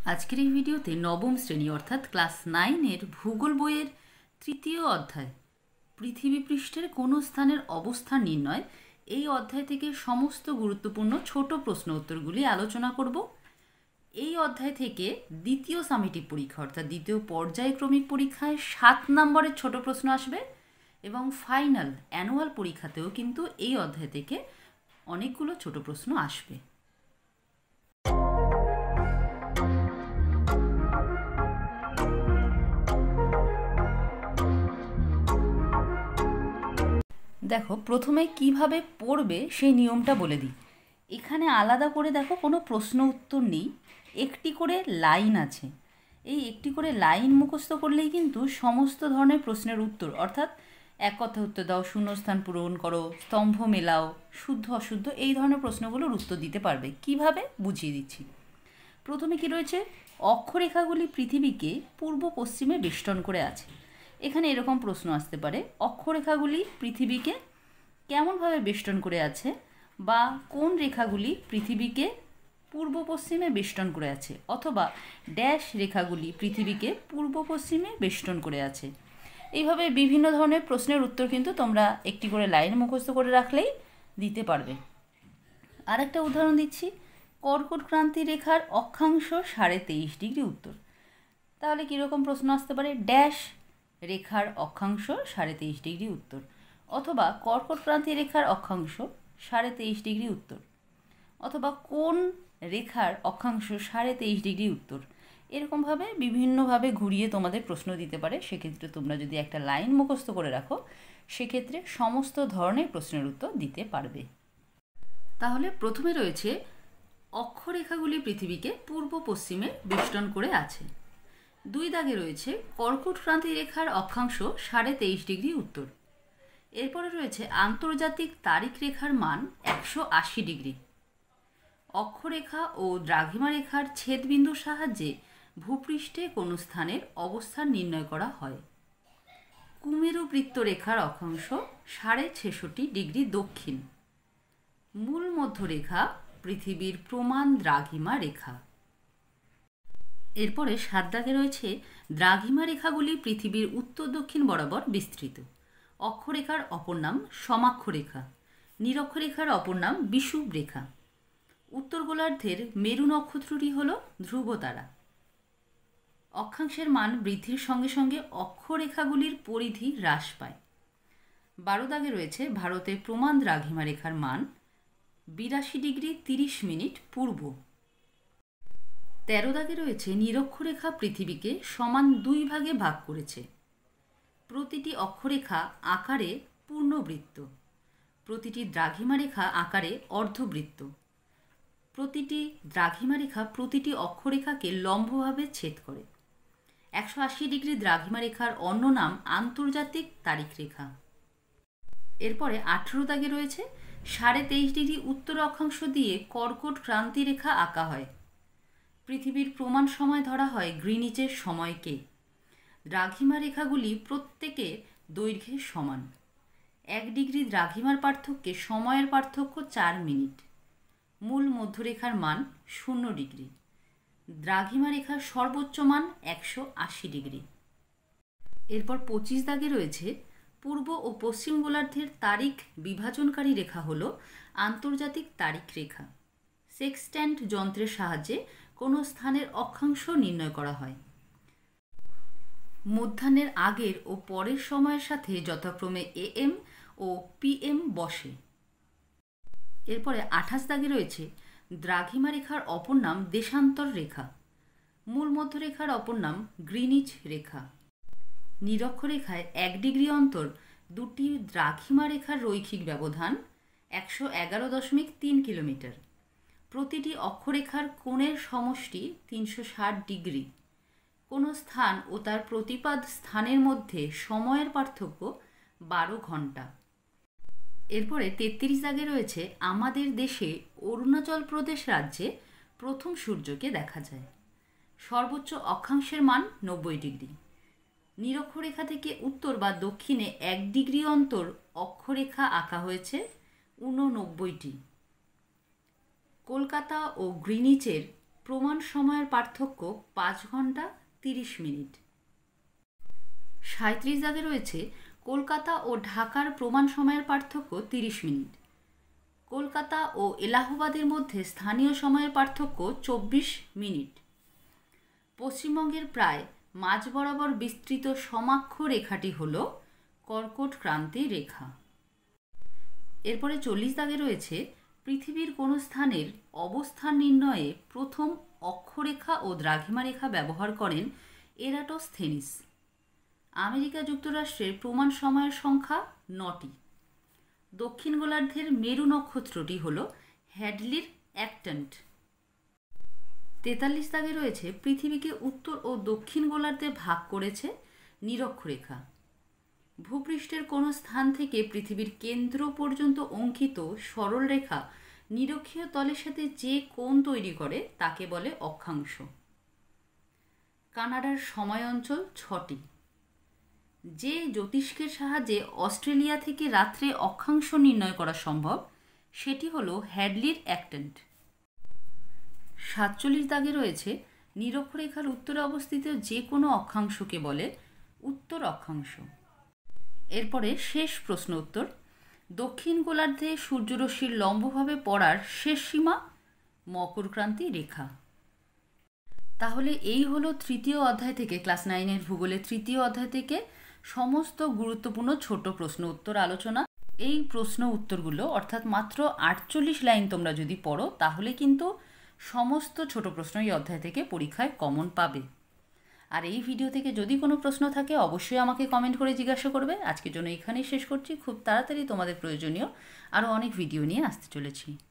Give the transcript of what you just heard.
আজকের এই ভিডিওতে নবম শ্রেণী অর্থাৎ ক্লাস 9-এর ভূগোল বইয়ের তৃতীয় অধ্যায় পৃথিবী পৃষ্ঠের কোনো স্থানের অবস্থান নির্ণয় এই অধ্যায় থেকে সমস্ত গুরুত্বপূর্ণ ছোট প্রশ্ন উত্তরগুলি আলোচনা করব। এই অধ্যায় থেকে দ্বিতীয় সামেটিভ পরীক্ষা অর্থাৎ দ্বিতীয় পর্যায়ক্রমিক পরীক্ষায় 7 নম্বরের ছোট প্রশ্ন আসবে এবং ফাইনাল অ্যানুয়াল পরীক্ষাতেও কিন্তু এই অধ্যায় থেকে অনেকগুলো ছোট প্রশ্ন আসবে। দেখো প্রথমে কিভাবে পড়বে সেই নিয়মটা বলে দিই। এখানে আলাদা করে দেখো কোনো প্রশ্ন উত্তর নেই, একটি করে লাইন আছে। এই একটি করে লাইন মুখস্থ করলেই কিন্তু সমস্ত ধরনের প্রশ্নের উত্তর অর্থাৎ এক কথা উত্তর দাও, শূন্যস্থান পূরণ করো, স্তম্ভ মেলাও, শুদ্ধ অশুদ্ধ এই ধরনের প্রশ্নগুলোর উত্তর দিতে পারবে। কিভাবে বুঝিয়ে দিচ্ছি। প্রথমে কি রয়েছে, অক্ষরেখাগুলি পৃথিবীকে পূর্ব পশ্চিমে বেষ্টন করে আছে। এখানে এরকম প্রশ্ন আসতে পারে, অক্ষরেখাগুলি পৃথিবীকে কেমনভাবে বেষ্টন করে আছে বা কোন রেখাগুলি পৃথিবীকে পূর্ব পশ্চিমে বেষ্টন করে আছে, অথবা ড্যাশ রেখাগুলি পৃথিবীকে পূর্ব পশ্চিমে বেষ্টন করে আছে। এইভাবে বিভিন্ন ধরনের প্রশ্নের উত্তর কিন্তু তোমরা একটি করে লাইন মুখস্থ করে রাখলেই দিতে পারবে। আরেকটা উদাহরণ দিচ্ছি, কর্কট ক্রান্তি রেখার অক্ষাংশ 23.5 ডিগ্রি উত্তর। তাহলে কীরকম প্রশ্ন আসতে পারে, ড্যাশ রেখার অক্ষাংশ 23.5 ডিগ্রি উত্তর, অথবা কর্কট ক্রান্তি রেখার অক্ষাংশ 23.5 ডিগ্রি উত্তর, অথবা কোন রেখার অক্ষাংশ 23.5 ডিগ্রি উত্তর। এরকমভাবে বিভিন্নভাবে ঘুরিয়ে তোমাদের প্রশ্ন দিতে পারে। সেক্ষেত্রে তোমরা যদি একটা লাইন মুখস্থ করে রাখো সেক্ষেত্রে সমস্ত ধরনের প্রশ্নের উত্তর দিতে পারবে। তাহলে প্রথমে রয়েছে অক্ষরেখাগুলি পৃথিবীকে পূর্ব পশ্চিমে বেষ্টন করে আছে। 2 দাগে রয়েছে কর্কট ক্রান্তি রেখার অক্ষাংশ 23.5 ডিগ্রি উত্তর। এরপরে রয়েছে আন্তর্জাতিক তারিখ রেখার মান 180 ডিগ্রি। অক্ষরেখা ও দ্রাঘিমা রেখার ছেদবিন্দুর সাহায্যে ভূপৃষ্ঠে কোনো স্থানের অবস্থান নির্ণয় করা হয়। কুমেরু বৃত্ত রেখার অক্ষাংশ 66.5 ডিগ্রি দক্ষিণ। মূল মধ্যরেখা পৃথিবীর প্রমাণ দ্রাঘিমা রেখা। এরপরে 7 দাগে রয়েছে দ্রাঘিমা রেখাগুলি পৃথিবীর উত্তর দক্ষিণ বরাবর বিস্তৃত। অক্ষরেখার অপর নাম সমাক্ষরেখা, নিরক্ষরেখার অপর নাম বিষুব রেখা। উত্তর গোলার্ধের মেরু নক্ষত্রটি হল ধ্রুবতারা। অক্ষাংশের মান বৃদ্ধির সঙ্গে সঙ্গে অক্ষরেখাগুলির পরিধি হ্রাস পায়। 12 দাগে রয়েছে ভারতের প্রমাণ দ্রাঘিমা রেখার মান 82 ডিগ্রি 30 মিনিট পূর্ব। 13 দাগে রয়েছে নিরক্ষরেখা পৃথিবীকে সমান 2 ভাগে ভাগ করেছে। প্রতিটি অক্ষরেখা আকারে পূর্ণবৃত্ত, প্রতিটি দ্রাঘিমা রেখা আকারে অর্ধবৃত্ত। প্রতিটি দ্রাঘিমা রেখা প্রতিটি অক্ষরেখাকে লম্বভাবে ছেদ করে। 180 ডিগ্রি দ্রাঘিমা রেখার অন্য নাম আন্তর্জাতিক তারিখ রেখা। এরপরে 18 দাগে রয়েছে 23.5 ডিগ্রি উত্তর অক্ষাংশ দিয়ে কর্কট ক্রান্তি রেখা আঁকা হয়। পৃথিবীর প্রমাণ সময় ধরা হয় গ্রিনিচের সময়কে। দ্রাঘিমা রেখাগুলি প্রত্যেকে দৈর্ঘ্যে সমান। 1 ডিগ্রি দ্রাঘিমার পার্থক্যে সময়ের পার্থক্য 4 মিনিট। মূল মধ্যরেখার মান 0 ডিগ্রি। দ্রাঘিমা রেখার সর্বোচ্চ মান 180 ডিগ্রি। এরপর 25 দাগে রয়েছে পূর্ব ও পশ্চিম গোলার্ধের তারিখ বিভাজনকারী রেখা হল আন্তর্জাতিক তারিখ রেখা। সেক্সট্যান্ট যন্ত্রের সাহায্যে কোনো স্থানের অক্ষাংশ নির্ণয় করা হয়। মধ্যাহ্নের আগের ও পরের সময়ের সাথে যথাক্রমে AM ও PM বসে। এরপরে 28 দাগে রয়েছে দ্রাঘিমা রেখার অপর নাম দেশান্তর রেখা। মূল মধ্যরেখার অপর নাম গ্রিনিচ রেখা। নিরক্ষরেখায় 1 ডিগ্রি অন্তর দুটি দ্রাঘিমা রেখার রৈখিক ব্যবধান 111.3 কিলোমিটার। প্রতিটি অক্ষরেখার কোণের সমষ্টি 360 ডিগ্রি। কোনো স্থান ও তার প্রতিপাদ স্থানের মধ্যে সময়ের পার্থক্য 12 ঘন্টা। এরপরে 33 দাগে রয়েছে আমাদের দেশে অরুণাচল প্রদেশ রাজ্যে প্রথম সূর্যকে দেখা যায়। সর্বোচ্চ অক্ষাংশের মান 90 ডিগ্রি। নিরক্ষরেখা থেকে উত্তর বা দক্ষিণে 1 ডিগ্রি অন্তর অক্ষরেখা আঁকা হয়েছে 89টি। কলকাতা ও গ্রিনিচের প্রমাণ সময়ের পার্থক্য 5 ঘন্টা 30 মিনিট। 37 দাগে রয়েছে কলকাতা ও ঢাকার প্রমাণ সময়ের পার্থক্য 30 মিনিট। কলকাতা ও এলাহাবাদের মধ্যে স্থানীয় সময়ের পার্থক্য 24 মিনিট। পশ্চিমবঙ্গের প্রায় মাঝ বরাবর বিস্তৃত সমাক্ষ রেখাটি হল কর্কট ক্রান্তি রেখা। এরপরে 40 দাগে রয়েছে পৃথিবীর কোনো স্থানের অবস্থান নির্ণয়ে প্রথম অক্ষরেখা ও দ্রাঘিমা রেখা ব্যবহার করেন এরাটোস্থেনিস। আমেরিকা যুক্তরাষ্ট্রের প্রমাণ সময়ের সংখ্যা 9টি। দক্ষিণ গোলার্ধের মেরু নক্ষত্রটি হল হ্যাডলির অ্যাক্ট্যান্ট। 43 দাগে রয়েছে পৃথিবীকে উত্তর ও দক্ষিণ গোলার্ধে ভাগ করেছে নিরক্ষরেখা। ভূপৃষ্ঠের কোনো স্থান থেকে পৃথিবীর কেন্দ্র পর্যন্ত অঙ্কিত সরল রেখা নিরক্ষীয় তলের সাথে যে কোণ তৈরি করে তাকে বলে অক্ষাংশ। কানাডার সময় অঞ্চল 6টি। যে জ্যোতিষ্কের সাহায্যে অস্ট্রেলিয়া থেকে রাত্রে অক্ষাংশ নির্ণয় করা সম্ভব সেটি হল হ্যাডলির অ্যাক্ট্যান্ট। 47 দাগে রয়েছে নিরক্ষরেখার উত্তরে অবস্থিত যে কোনো অক্ষাংশকে বলে উত্তর অক্ষাংশ। এরপরে শেষ প্রশ্ন উত্তর। দক্ষিণ গোলার্ধে সূর্যরশ্মির লম্বভাবে পড়ার শেষ সীমা মকরক্রান্তি রেখা। তাহলে এই হলো তৃতীয় অধ্যায় থেকে, ক্লাস 9-এর ভূগোলের তৃতীয় অধ্যায় থেকে সমস্ত গুরুত্বপূর্ণ ছোট প্রশ্ন উত্তর আলোচনা। এই প্রশ্ন উত্তরগুলো অর্থাৎ মাত্র 48 লাইন তোমরা যদি পড়ো তাহলে কিন্তু সমস্ত ছোট প্রশ্ন এই অধ্যায় থেকে পরীক্ষায় কমন পাবে। আর এই ভিডিও থেকে যদি কোনো প্রশ্ন থাকে অবশ্যই আমাকে কমেন্ট করে জিজ্ঞাসা করবে। আজকের জন্য এখানেই শেষ করছি। খুব তাড়াতাড়ি তোমাদের প্রয়োজনীয় আরও অনেক ভিডিও নিয়ে আসতে চলেছি।